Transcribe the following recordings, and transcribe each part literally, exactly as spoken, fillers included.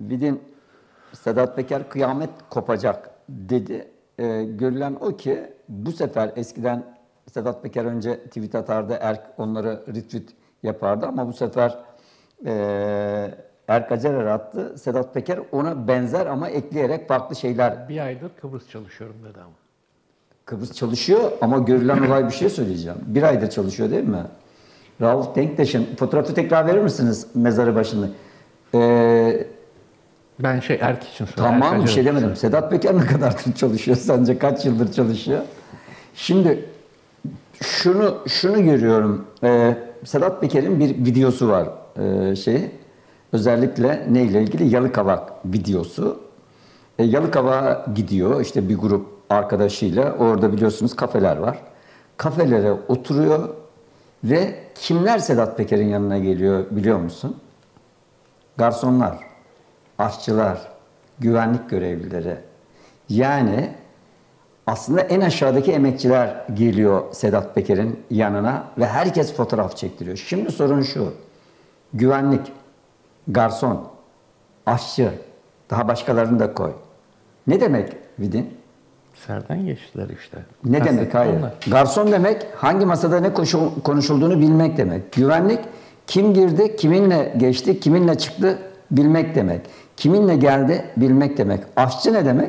Vidin Sedat Peker kıyamet kopacak dedi. E, görülen o ki bu sefer eskiden Sedat Peker önce tweet atardı, Erk onları retweet yapardı ama bu sefer e, Erk Acerer attı. Sedat Peker ona benzer ama ekleyerek farklı şeyler. Bir aydır Kıbrıs çalışıyorum dedi ama. Kıbrıs çalışıyor ama görülen olay bir şey söyleyeceğim. Bir aydır çalışıyor değil mi? Rauf Denktaş'ın fotoğrafı tekrar verir misiniz mezarı başında? Ee, Ben şey Erk için söylüyorum. tamam bir şey demedim. Sedat Peker ne kadardır çalışıyor sence? Kaç yıldır çalışıyor? Şimdi şunu şunu görüyorum. Ee, Sedat Peker'in bir videosu var. Ee, şey özellikle neyle ilgili? Yalıkavak videosu. E, Yalıkavak'a gidiyor işte bir grup arkadaşıyla. Orada biliyorsunuz kafeler var. Kafelere oturuyor ve kimler Sedat Peker'in yanına geliyor biliyor musun? Garsonlar, aşçılar, güvenlik görevlileri. Yani aslında en aşağıdaki emekçiler geliyor Sedat Peker'in yanına ve herkes fotoğraf çektiriyor. Şimdi sorun şu. Güvenlik, garson, aşçı, daha başkalarını da koy. Ne demek Vidin? Serden geçtiler işte. Ne Kastettim demek? Hayır. onlar. Garson demek hangi masada ne konuşulduğunu bilmek demek. Güvenlik kim girdi, kiminle geçti, kiminle çıktı bilmek demek. Kiminle geldi bilmek demek. Aşçı ne demek?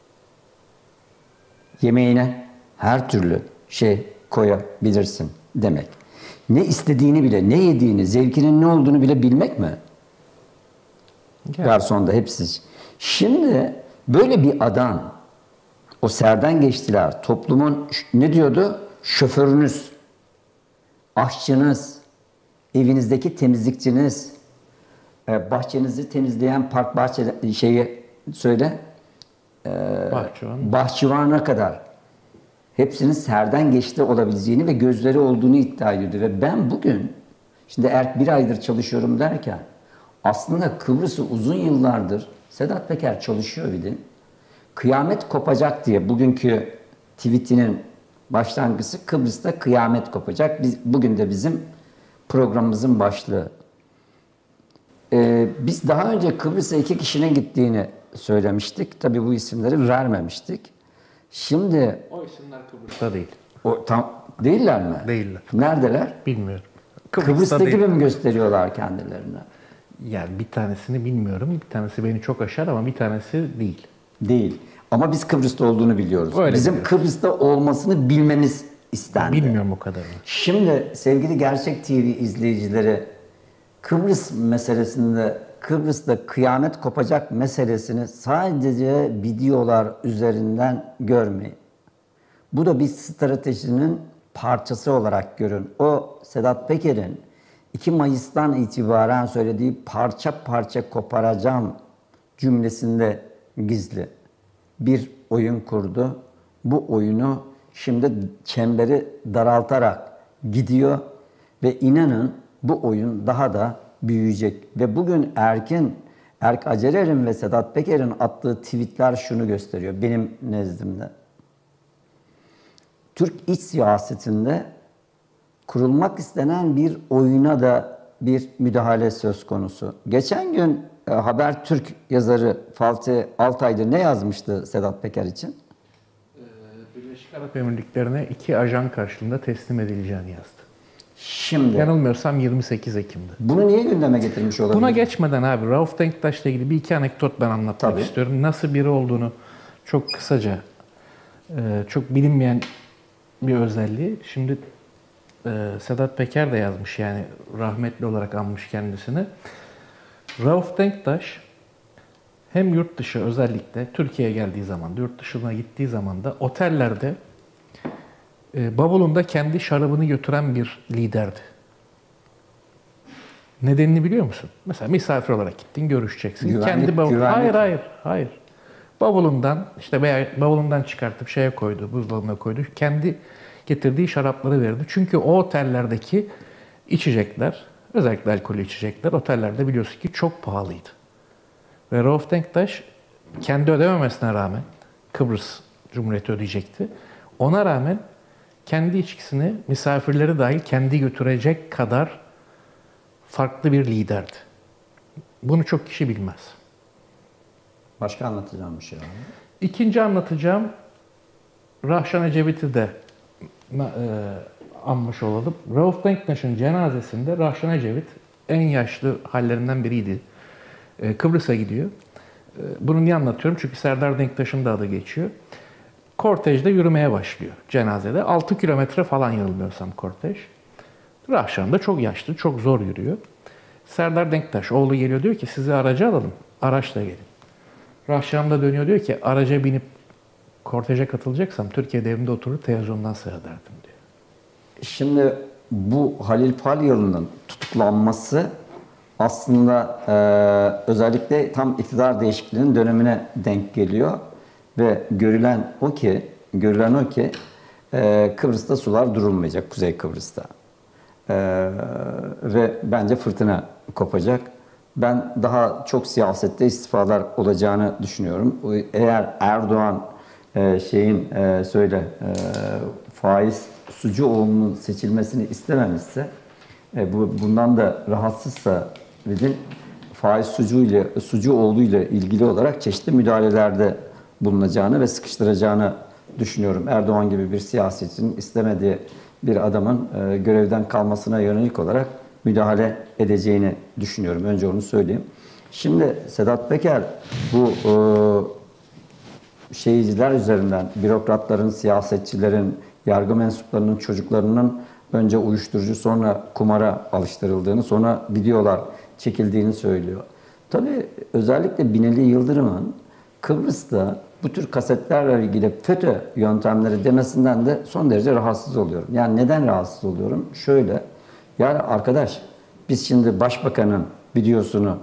Yemeğine her türlü şey koyabilirsin demek. Ne istediğini bile, ne yediğini, zevkinin ne olduğunu bile bilmek mi? Yani. Garson da hepsi. Şimdi böyle bir adam, o serden geçtiler, toplumun ne diyordu? Şoförünüz, aşçınız, evinizdeki temizlikçiniz, bahçenizi temizleyen park bahçe şeyi söyle, Bahçıvan. bahçıvana kadar hepsinin serden geçti olabileceğini ve gözleri olduğunu iddia ediyordu. Ve ben bugün, şimdi Erk bir aydır çalışıyorum derken, aslında Kıbrıs'ı uzun yıllardır Sedat Peker çalışıyor Vidin. Kıyamet kopacak diye bugünkü tweetinin başlangıcı Kıbrıs'ta kıyamet kopacak. Biz, bugün de bizim programımızın başlığı. Ee, biz daha önce Kıbrıs'a iki kişinin gittiğini söylemiştik. Tabii bu isimleri vermemiştik. Şimdi O isimler Kıbrıs'ta değil. o tam değiller mi? Değiller. Neredeler? Bilmiyorum. Kıbrıs'ta değil. gibi mi gösteriyorlar kendilerini? Yani bir tanesini bilmiyorum. Bir tanesi beni çok aşar ama bir tanesi değil. Değil. Ama biz Kıbrıs'ta olduğunu biliyoruz. Öyle Bizim biliyoruz. Kıbrıs'ta olmasını bilmemiz istendi. Bilmiyorum o kadarını. Şimdi sevgili Gerçek T V izleyicileri, Kıbrıs meselesinde, Kıbrıs'ta kıyamet kopacak meselesini sadece videolar üzerinden görmeyin. Bu da bir stratejinin parçası olarak görün. O Sedat Peker'in iki Mayıs'tan itibaren söylediği parça parça koparacağım cümlesinde gizli bir oyun kurdu. Bu oyunu şimdi çemberi daraltarak gidiyor ve inanın bu oyun daha da büyüyecek. Ve bugün Erk'in, Erk Acerer'in ve Sedat Peker'in attığı tweetler şunu gösteriyor benim nezdimde. Türk iç siyasetinde kurulmak istenen bir oyuna da bir müdahale söz konusu. Geçen gün e, Habertürk yazarı Fatih Altaylı ne yazmıştı Sedat Peker için? Birleşik Arap Emirlikleri'ne iki ajan karşılığında teslim edileceğini yazdı. Şimdi Yanılmıyorsam yirmi sekiz Ekim'de. bunu niye gündeme getirmiş olabilir? Buna geçmeden abi Rauf Denktaş'la ilgili bir iki anekdot ben anlatmak Tabii. istiyorum. Nasıl biri olduğunu çok kısaca, çok bilinmeyen bir özelliği. Şimdi Sedat Peker de yazmış, yani rahmetli olarak anmış kendisini. Rauf Denktaş hem yurt dışı, özellikle Türkiye'ye geldiği zaman, yurt dışına gittiği zaman da otellerde bavulunda kendi şarabını götüren bir liderdi. Nedenini biliyor musun? Mesela misafir olarak gittin, görüşeceksin. Güvenlik, kendi bavul... güvenlik. Hayır, hayır, hayır. Bavulundan, işte veya bavulundan çıkartıp şeye koydu, buzdolabına koydu. Kendi getirdiği şarapları verdi. Çünkü o otellerdeki içecekler, özellikle alkollü içecekler, otellerde biliyorsun ki çok pahalıydı. Ve Rauf Denktaş kendi ödememesine rağmen, Kıbrıs Cumhuriyeti ödeyecekti. Ona rağmen kendi içkisini misafirleri dahil kendi götürecek kadar farklı bir liderdi. Bunu çok kişi bilmez. Başka anlatacağım bir şey var mı? İkinci anlatacağım, Rahşan Ecevit'i de e, anmış olalım. Rauf Denktaş'ın cenazesinde Rahşan Ecevit en yaşlı hallerinden biriydi. E, Kıbrıs'a gidiyor. E, bunu niye anlatıyorum? Çünkü Serdar Denktaş'ın da adı geçiyor. Kortejde yürümeye başlıyor cenazede. altı kilometre falan yanılmıyorsam kortej. Rahşan da çok yaşlı, çok zor yürüyor. Serdar Denktaş, oğlu geliyor diyor ki sizi araca alalım, araçla gelin. Rahşan da dönüyor diyor ki araca binip korteje katılacaksam Türkiye'de evimde oturur televizyondan seyrederdim diyor. Şimdi bu Halil Falyalı'nın tutuklanması aslında e, özellikle tam iktidar değişikliğinin dönemine denk geliyor ve görülen o ki görülen o ki e, Kıbrıs'ta sular durulmayacak, Kuzey Kıbrıs'ta. E, ve bence fırtına kopacak. Ben daha çok siyasette istifalar olacağını düşünüyorum. Eğer Erdoğan e, şeyin e, söyle e, faiz Sucuoğlu'nun seçilmesini istememişse, e, bu bundan da rahatsızsa Vidin faiz Sucu ile Sucuoğlu ile ilgili olarak çeşitli müdahalelerde bulunacağını ve sıkıştıracağını düşünüyorum. Erdoğan gibi bir siyasetçinin istemediği bir adamın e, görevden kalmasına yönelik olarak müdahale edeceğini düşünüyorum. Önce onu söyleyeyim. Şimdi Sedat Peker bu e, şeyciler üzerinden bürokratların, siyasetçilerin, yargı mensuplarının çocuklarının önce uyuşturucu sonra kumara alıştırıldığını, sonra videolar çekildiğini söylüyor. Tabii özellikle Binali Yıldırım'ın Kıbrıs'ta bu tür kasetlerle ilgili FETÖ yöntemleri demesinden de son derece rahatsız oluyorum. Yani neden rahatsız oluyorum? Şöyle, yani arkadaş biz şimdi başbakanın videosunu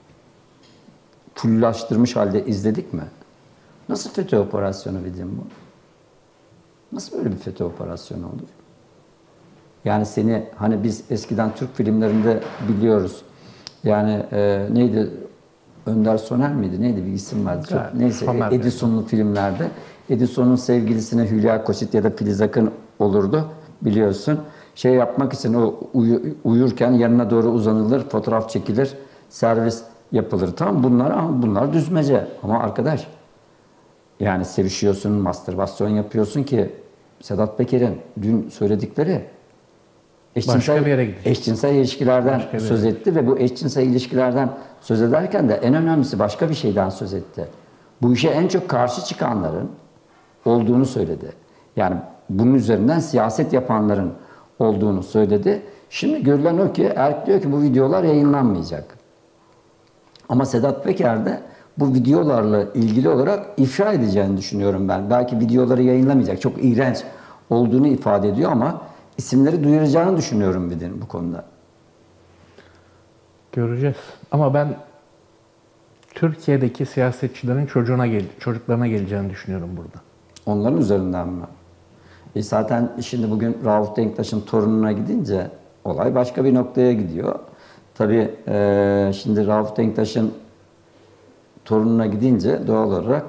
fulllaştırmış halde izledik mi? Nasıl FETÖ operasyonu bizim bu? Nasıl böyle bir FETÖ operasyonu olur? Yani seni hani biz eskiden Türk filmlerinde biliyoruz. Yani e, neydi? Önder Soner miydi? Neydi? Bir isim vardı. Çok, Evet, neyse Soner Edison'lu filmlerde. Edison'un sevgilisine Hülya Koçit ya da Filiz Akın olurdu biliyorsun. Şey yapmak için o uyu, uyurken yanına doğru uzanılır, fotoğraf çekilir, servis yapılır. Tamam bunlar ama bunlar düzmece. Ama arkadaş yani sevişiyorsun, mastürbasyon yapıyorsun ki Sedat Peker'in dün söyledikleri eşcinsel, bir yere gidecek. eşcinsel ilişkilerden Başka bir söz yere. etti ve bu eşcinsel ilişkilerden söz ederken de en önemlisi başka bir şeyden söz etti. Bu işe en çok karşı çıkanların olduğunu söyledi. Yani bunun üzerinden siyaset yapanların olduğunu söyledi. Şimdi görülen o ki Erk diyor ki bu videolar yayınlanmayacak. Ama Sedat Peker de bu videolarla ilgili olarak ifşa edeceğini düşünüyorum ben. Belki videoları yayınlamayacak. Çok iğrenç olduğunu ifade ediyor ama isimleri duyuracağını düşünüyorum Vidin bu konuda. Göreceğiz. Ama ben Türkiye'deki siyasetçilerin çocuğuna gel çocuklarına geleceğini düşünüyorum burada. Onların üzerinden mi? E zaten şimdi bugün Rauf Denktaş'ın torununa gidince olay başka bir noktaya gidiyor. Tabii e, şimdi Rauf Denktaş'ın torununa gidince doğal olarak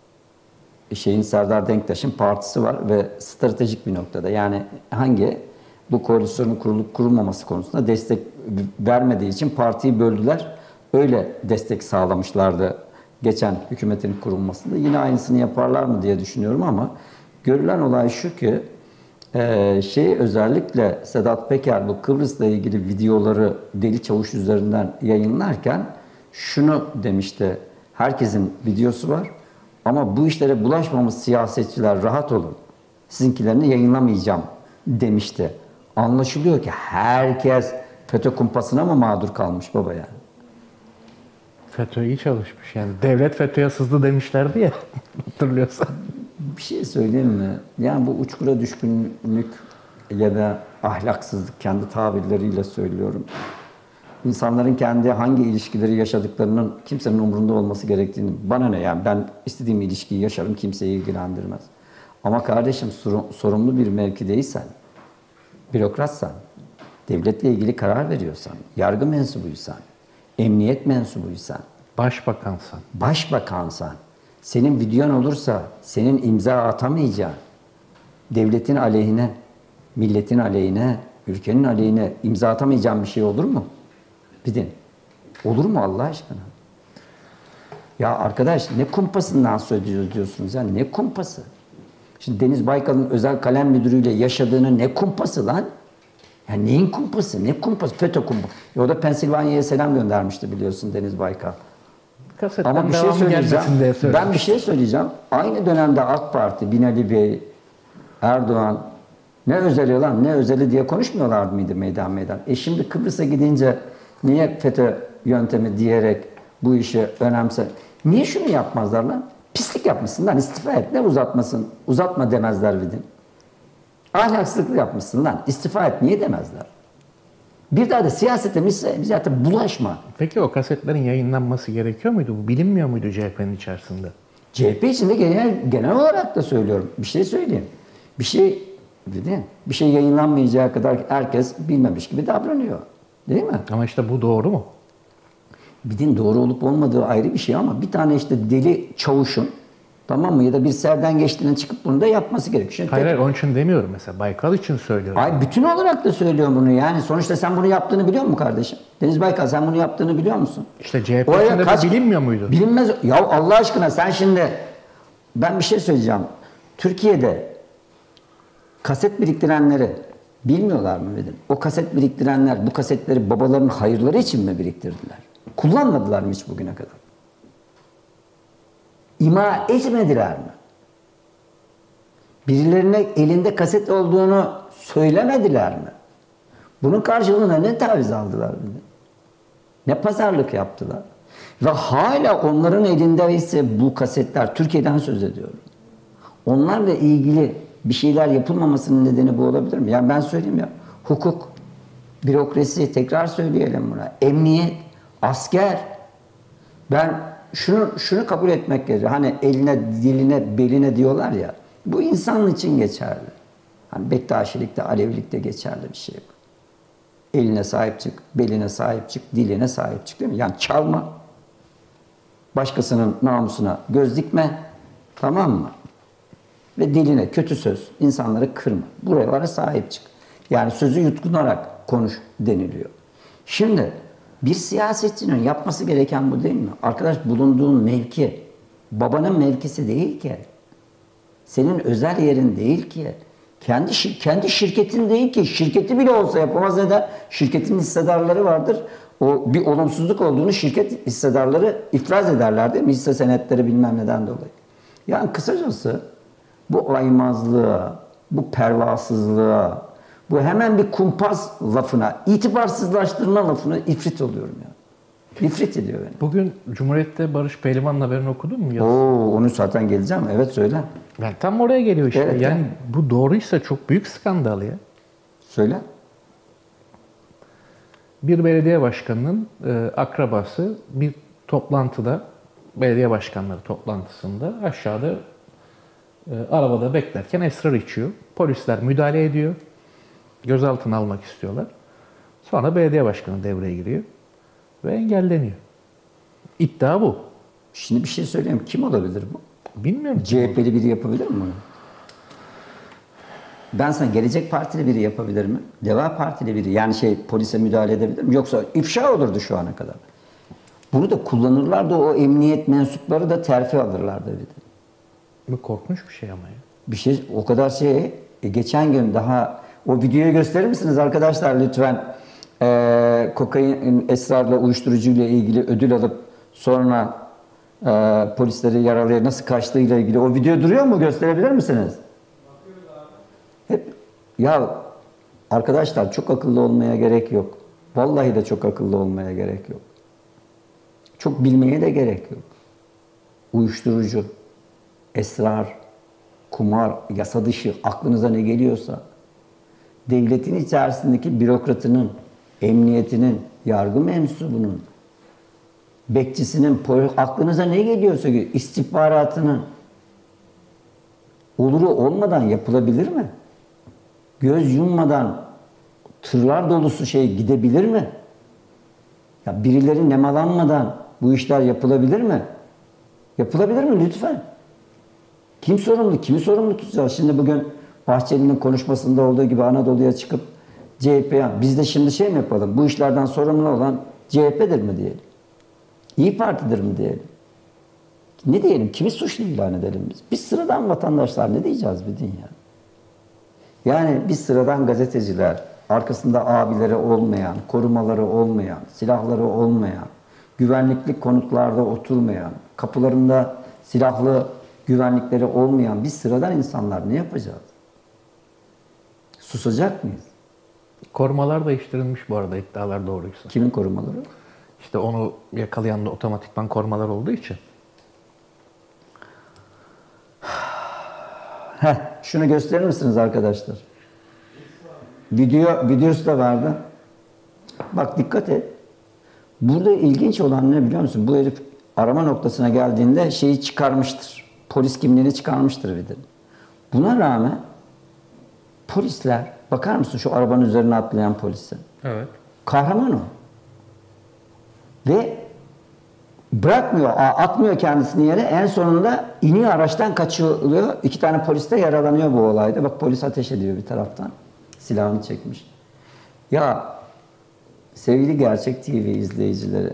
şeyin Serdar Denktaş'ın partisi var ve stratejik bir noktada. Yani hangi bu koalisyonun kurulup kurulmaması konusunda destek vermediği için partiyi böldüler. Öyle destek sağlamışlardı geçen hükümetin kurulmasında. Yine aynısını yaparlar mı diye düşünüyorum ama görülen olay şu ki e, şey özellikle Sedat Peker bu Kıbrıs'la ilgili videoları Deli Çavuş üzerinden yayınlarken şunu demişti. Herkesin videosu var ama bu işlere bulaşmamış siyasetçiler rahat olun. Sizinkilerini yayınlamayacağım demişti. Anlaşılıyor ki herkes FETÖ kumpasına mı mağdur kalmış baba yani? FETÖ iyi çalışmış yani. Devlet FETÖ'ye sızdı demişlerdi ya hatırlıyorsan. Bir şey söyleyeyim mi? Yani bu uçkura düşkünlük ya da ahlaksızlık kendi tabirleriyle söylüyorum. İnsanların kendi hangi ilişkileri yaşadıklarının kimsenin umurunda olması gerektiğini, bana ne yani ben istediğim ilişkiyi yaşarım kimseyi ilgilendirmez. Ama kardeşim sorumlu bir mevkideysen, bürokratsan, devletle ilgili karar veriyorsan, yargı mensubuysan, emniyet mensubuysan, Başbakansan. başbakansan, senin videon olursa senin imza atamayacağın, devletin aleyhine, milletin aleyhine, ülkenin aleyhine imza atamayacağın bir şey olur mu? Bidin. Olur mu Allah aşkına? Ya arkadaş ne kumpasından söz ediyoruz diyorsunuz ya, ne kumpası? Şimdi Deniz Baykal'ın özel kalem müdürüyle yaşadığını ne kumpası lan? Ya neyin kumpası? Ne kumpası? FETÖ kumpası. E o da Pensilvanya'ya selam göndermişti biliyorsun Deniz Baykal. Kasetten Ama bir şey devamı söyleyeceğim. gelmesin diye söyledim. Ben bir şey söyleyeceğim. Aynı dönemde AK Parti, Binali Bey, Erdoğan ne özeli lan ne özeli diye konuşmuyorlar mıydı meydan meydan? E şimdi Kıbrıs'a gidince niye FETÖ yöntemi diyerek bu işi önemse? Niye şunu yapmazlar lan? Pislik yapmışsın lan, istifa et. Ne uzatmasın? Uzatma demezler bir din. Ahlaksızlık yapmışsın lan, istifa et. Niye demezler? Bir daha da siyasete zaten bulaşma. Peki o kasetlerin yayınlanması gerekiyor muydu? Bu bilinmiyor muydu C H P'nin içerisinde? C H P içinde genel, genel olarak da söylüyorum. Bir şey söyleyeyim. Bir şey dedi, bir şey yayınlanmayacağı kadar herkes bilmemiş gibi davranıyor. Değil mi? Ama işte bu doğru mu? Bir din doğru olup olmadığı ayrı bir şey ama bir tane işte deli çavuşun, tamam mı, ya da bir serden geçtiğinden çıkıp bunu da yapması gerekiyor. Şimdi Hayır, hayır onun için demiyorum mesela. Baykal için söylüyorum. Ay bütün olarak da söylüyorum bunu yani. Sonuçta sen bunu yaptığını biliyor musun kardeşim? Deniz Baykal sen bunu yaptığını biliyor musun? İşte C H P Oraya içinde kaç- bu bilinmiyor muydu? Bilinmez. Ya Allah aşkına sen şimdi, ben bir şey söyleyeceğim. Türkiye'de kaset biriktirenleri bilmiyorlar mı dedim. O kaset biriktirenler bu kasetleri babalarının hayırları için mi biriktirdiler? Kullanmadılar mı hiç bugüne kadar? İma etmediler mi? Birilerine elinde kaset olduğunu söylemediler mi? Bunun karşılığında ne taviz aldılar dedi. Ne pazarlık yaptılar. Ve hala onların elinde ise bu kasetler, Türkiye'den söz ediyorum. Onlarla ilgili bir şeyler yapılmamasının nedeni bu olabilir mi? Yani ben söyleyeyim ya, hukuk, bürokrasi, tekrar söyleyelim buna, emniyet, asker. Ben şunu şunu kabul etmek gerekiyor. Hani eline, diline, beline diyorlar ya. Bu insan için geçerli. Hani Bektaşilikte, Alevilikte geçerli bir şey bu. Eline sahip çık, beline sahip çık, diline sahip çık değil mi? Yani çalma. Başkasının namusuna göz dikme. Tamam mı? Ve diline kötü söz, insanları kırma. Buralara sahip çık. Yani sözü yutkunarak konuş deniliyor. Şimdi bir siyasetçinin yapması gereken bu değil mi? Arkadaş bulunduğun mevki, babanın mevkisi değil ki. Senin özel yerin değil ki. Kendi şir- kendi şirketin değil ki. Şirketi bile olsa yapamaz eder. Şirketin hissedarları vardır. O bir olumsuzluk olduğunu şirket hissedarları ifraz ederler değil mi? Hisse senetleri bilmem neden dolayı. Yani kısacası bu aymazlığa, bu pervasızlığa, bu hemen bir kumpas lafına, itibarsızlaştırma lafına ifrit oluyorum ya. İfrit ediyor beni. Bugün Cumhuriyet'te Barış Pehlivan'ın haberini okudun mu? Ya? Oo, onu zaten geleceğim. Evet söyle. Yani tam oraya geliyor işte. Evet, yani ya. bu doğruysa çok büyük skandal ya. Söyle. Bir belediye başkanının e, akrabası bir toplantıda, belediye başkanları toplantısında aşağıda e, arabada beklerken esrar içiyor. Polisler müdahale ediyor. Gözaltına almak istiyorlar. Sonra belediye başkanı devreye giriyor ve engelleniyor. İddia bu. Şimdi bir şey söyleyeyim. Kim olabilir bu? Bilmiyorum. C H P'li biri yapabilir mi bunu? Ben sana Gelecek Partili biri yapabilir mi? Deva Partili biri, yani şey, polise müdahale edebilir mi? Yoksa ifşa olurdu şu ana kadar. Bunu da kullanırlardı, o emniyet mensupları da terfi alırlardı bir de. Bu korkunç bir şey ama ya. Bir şey o kadar şey, e, geçen gün daha o videoyu gösterir misiniz arkadaşlar lütfen? Ee, kokain, esrarla, uyuşturucuyla ilgili ödül alıp sonra e, polisleri yaralayarak nasıl kaçtığıyla ilgili o video duruyor mu? Gösterebilir misiniz? Hep ya arkadaşlar, çok akıllı olmaya gerek yok. Vallahi de çok akıllı olmaya gerek yok. Çok bilmeye de gerek yok. Uyuşturucu, esrar, kumar, yasa dışı, aklınıza ne geliyorsa, devletin içerisindeki bürokratının, emniyetinin, yargı mensubunun, bekçisinin, aklınıza ne geliyorsa, istihbaratının oluru olmadan yapılabilir mi? Göz yummadan tırlar dolusu şey gidebilir mi? Ya birileri nemalanmadan bu işler yapılabilir mi? Yapılabilir mi lütfen? Kim sorumlu? Kimi sorumlu tutacağız? Şimdi bugün Bahçeli'nin konuşmasında olduğu gibi Anadolu'ya çıkıp C H P'ye, biz de şimdi şey mi yapalım? Bu işlerden sorumlu olan C H P'dir mi diyelim? İYİ Parti'dir mi diyelim? Ne diyelim? Kimi suçlu ilan edelim biz? Biz sıradan vatandaşlar ne diyeceğiz bir din ya? Yani biz sıradan gazeteciler, arkasında abileri olmayan, korumaları olmayan, silahları olmayan, güvenlikli konutlarda oturmayan, kapılarında silahlı güvenlikleri olmayan biz sıradan insanlar ne yapacağız? Susacak mıyız? Korumalar değiştirilmiş bu arada iddialar doğruysa. Kimin korumaları? İşte onu yakalayan da otomatikman korumalar olduğu için. Heh, şunu gösterir misiniz arkadaşlar? Video, videosu da vardı. Bak dikkat et. Burada ilginç olan ne biliyor musun? Bu herif arama noktasına geldiğinde şeyi çıkarmıştır. Polis kimliğini çıkarmıştır bir de. Buna rağmen polisler, bakar mısın şu arabanın üzerine atlayan polise? Evet. Kahraman o. Ve bırakmıyor, atmıyor kendisini yere. En sonunda iniyor araçtan kaçıyor. İki tane polis de yaralanıyor bu olayda. Bak polis ateş ediyor bir taraftan. Silahını çekmiş. Ya sevgili Gerçek T V izleyicileri,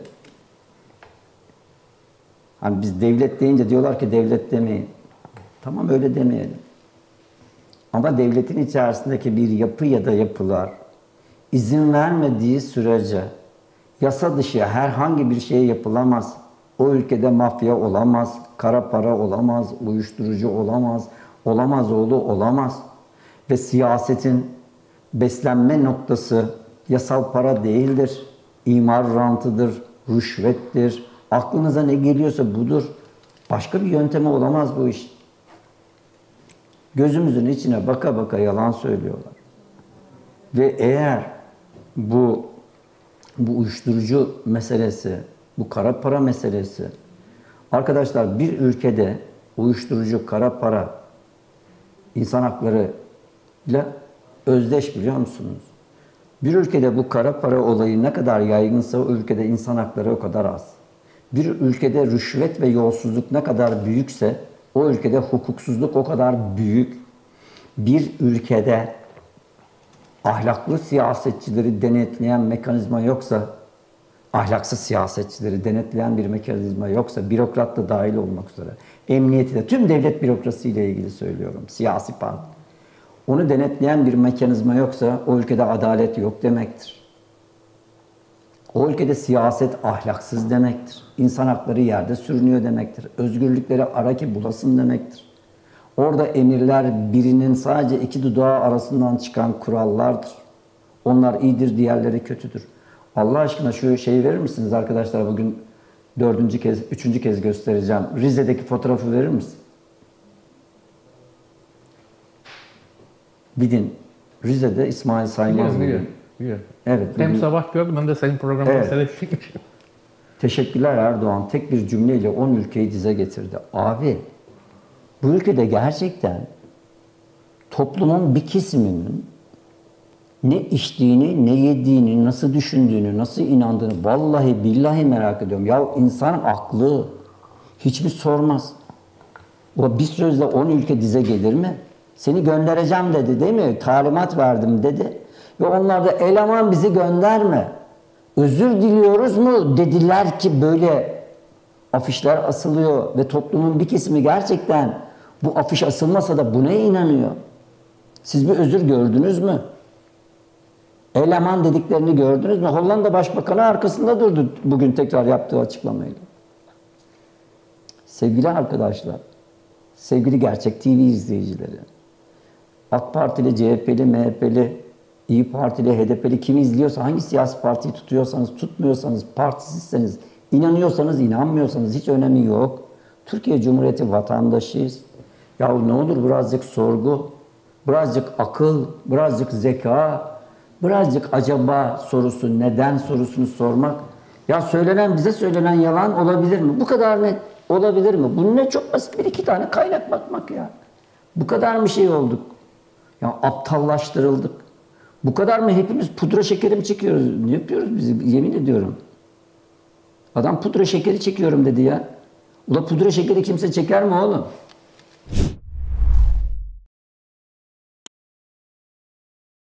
hani biz devlet deyince diyorlar ki devlet demeyin. Tamam öyle demeyelim. Ama devletin içerisindeki bir yapı ya da yapılar izin vermediği sürece yasa dışı herhangi bir şey yapılamaz. O ülkede mafya olamaz, kara para olamaz, uyuşturucu olamaz, olamaz oğlu olamaz. Ve siyasetin beslenme noktası yasal para değildir. İmar rantıdır, rüşvettir. Aklınıza ne geliyorsa budur. Başka bir yöntemi olamaz bu iş. Gözümüzün içine baka baka yalan söylüyorlar. Ve eğer bu bu uyuşturucu meselesi, bu kara para meselesi, arkadaşlar bir ülkede uyuşturucu, kara para insan haklarıyla özdeş biliyor musunuz? Bir ülkede bu kara para olayı ne kadar yaygınsa o ülkede insan hakları o kadar az. Bir ülkede rüşvet ve yolsuzluk ne kadar büyükse o ülkede hukuksuzluk o kadar büyük. Bir ülkede ahlaklı siyasetçileri denetleyen mekanizma yoksa, ahlaksız siyasetçileri denetleyen bir mekanizma yoksa, bürokrat da dahil olmak üzere, emniyeti de, tüm devlet bürokrasiyle ilgili söylüyorum, siyasi parti. Onu denetleyen bir mekanizma yoksa o ülkede adalet yok demektir. O ülkede siyaset ahlaksız demektir. İnsan hakları yerde sürünüyor demektir. Özgürlükleri ara ki bulasın demektir. Orada emirler birinin sadece iki dudağı arasından çıkan kurallardır. Onlar iyidir, diğerleri kötüdür. Allah aşkına şu şeyi verir misiniz arkadaşlar? Bugün dördüncü kez, üçüncü kez göstereceğim. Rize'deki fotoğrafı verir misin? Bidin. Rize'de İsmail Saymaz. Biliyorum, biliyorum. Evet. Hem bugün... sabah gördüm hem de senin programını Evet. seyrettim. Teşekkürler Erdoğan. Tek bir cümleyle on ülkeyi dize getirdi. Abi, bu ülkede gerçekten toplumun bir kesiminin ne içtiğini, ne yediğini, nasıl düşündüğünü, nasıl inandığını vallahi billahi merak ediyorum. Ya insan aklı hiç mi sormaz? O bir sözle on ülke dize gelir mi? Seni göndereceğim dedi değil mi? Talimat verdim dedi. Ve onlar da eleman bizi gönderme. Özür diliyoruz mu dediler ki böyle afişler asılıyor ve toplumun bir kesimi gerçekten bu afiş asılmasa da buna inanıyor. Siz bir özür gördünüz mü? Eleman dediklerini gördünüz mü? Hollanda Başbakanı arkasında durdu bugün tekrar yaptığı açıklamayla. Sevgili arkadaşlar, sevgili Gerçek T V izleyicileri, AK Partili, C H P'li, M H P'li, İyi Partili, H D P'li kimi izliyorsa, hangi siyasi partiyi tutuyorsanız, tutmuyorsanız, partisizseniz, inanıyorsanız, inanmıyorsanız hiç önemi yok. Türkiye Cumhuriyeti vatandaşıyız. Ya ne olur birazcık sorgu, birazcık akıl, birazcık zeka, birazcık acaba sorusu, neden sorusunu sormak. Ya söylenen, bize söylenen yalan olabilir mi? Bu kadar net olabilir mi? Bunun ne çok basit bir iki tane kaynak bakmak ya. Bu kadar mı şey olduk? Ya aptallaştırıldık. Bu kadar mı hepimiz pudra şekeri mi çekiyoruz? Ne yapıyoruz biz? Yemin ediyorum. Adam pudra şekeri çekiyorum dedi ya. Ula pudra şekeri kimse çeker mi oğlum?